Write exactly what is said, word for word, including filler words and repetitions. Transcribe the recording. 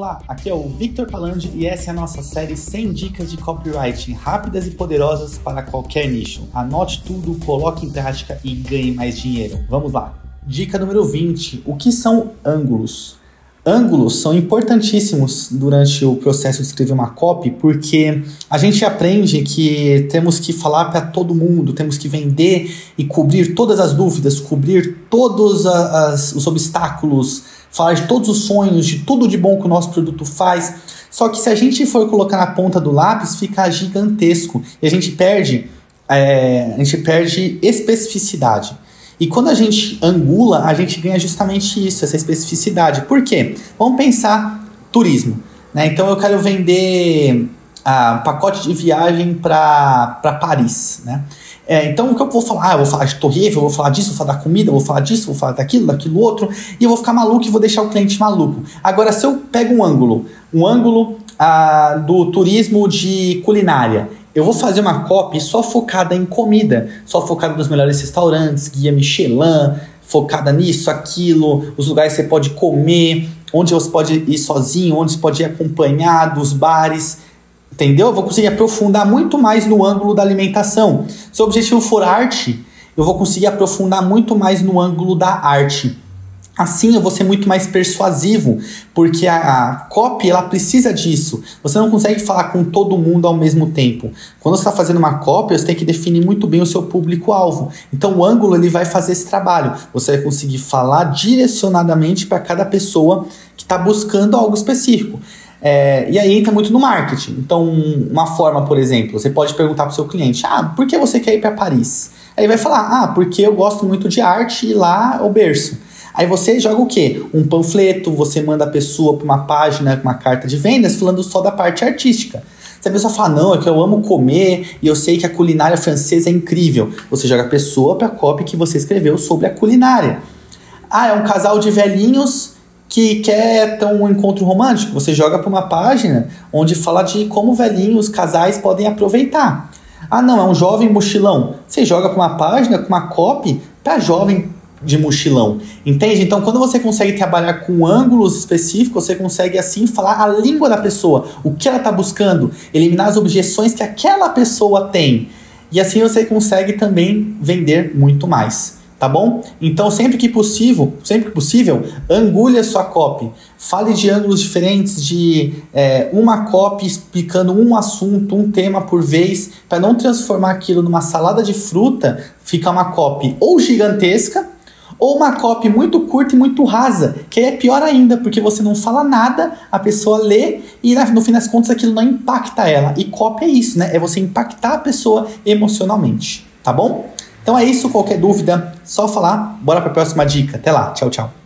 Olá, aqui é o Victor Palandi e essa é a nossa série cem dicas de copywriting rápidas e poderosas para qualquer nicho. Anote tudo, coloque em prática e ganhe mais dinheiro. Vamos lá. Dica número vinte. O que são ângulos? Ângulos são importantíssimos durante o processo de escrever uma copy, porque a gente aprende que temos que falar para todo mundo, temos que vender e cobrir todas as dúvidas, cobrir todos as, os obstáculos, falar de todos os sonhos, de tudo de bom que o nosso produto faz. Só que se a gente for colocar na ponta do lápis, fica gigantesco e a gente perde, é, a gente perde especificidade. E quando a gente angula, a gente ganha justamente isso, essa especificidade. Por quê? Vamos pensar turismo, né? Então eu quero vender ah, um pacote de viagem para Paris, né? É, então o que eu vou falar? Ah, eu vou falar de Torre Eiffel, eu vou falar disso, eu vou falar da comida, eu vou falar disso, eu vou falar daquilo, daquilo outro, e eu vou ficar maluco e vou deixar o cliente maluco. Agora, se eu pego um ângulo, um ângulo ah, do turismo de culinária, eu vou fazer uma copy só focada em comida, só focada nos melhores restaurantes, guia Michelin, focada nisso, aquilo, os lugares que você pode comer, onde você pode ir sozinho, onde você pode ir acompanhado, os bares, entendeu? Eu vou conseguir aprofundar muito mais no ângulo da alimentação. Se o objetivo for arte, eu vou conseguir aprofundar muito mais no ângulo da arte. Assim eu vou ser muito mais persuasivo, porque a, a copy ela precisa disso. Você não consegue falar com todo mundo ao mesmo tempo. Quando você está fazendo uma copy, você tem que definir muito bem o seu público-alvo. Então o ângulo ele vai fazer esse trabalho. Você vai conseguir falar direcionadamente para cada pessoa que está buscando algo específico. É, e aí entra muito no marketing. Então uma forma, por exemplo, você pode perguntar para o seu cliente: ah, por que você quer ir para Paris? Aí vai falar: ah, porque eu gosto muito de arte e lá é o berço. Aí você joga o quê? Um panfleto, você manda a pessoa para uma página com uma carta de vendas falando só da parte artística. Se a pessoa fala: não, é que eu amo comer e eu sei que a culinária francesa é incrível, você joga a pessoa para a copy que você escreveu sobre a culinária. Ah, é um casal de velhinhos que quer ter um encontro romântico, você joga para uma página onde fala de como velhinhos, casais podem aproveitar. Ah, não, é um jovem mochilão, você joga para uma página com uma copy para jovem de mochilão, entende? Então quando você consegue trabalhar com ângulos específicos, você consegue assim falar a língua da pessoa, o que ela está buscando, eliminar as objeções que aquela pessoa tem, e assim você consegue também vender muito mais, tá bom? Então sempre que possível, sempre que possível, angule a sua copy, fale de ângulos diferentes, de é, uma copy explicando um assunto, um tema por vez, para não transformar aquilo numa salada de fruta, fica uma copy ou gigantesca, ou uma copy muito curta e muito rasa, que é pior ainda, porque você não fala nada, a pessoa lê e no fim das contas aquilo não impacta ela. E copy é isso, né? É você impactar a pessoa emocionalmente, tá bom? Então é isso, qualquer dúvida, só falar. Bora para a próxima dica. Até lá, tchau, tchau.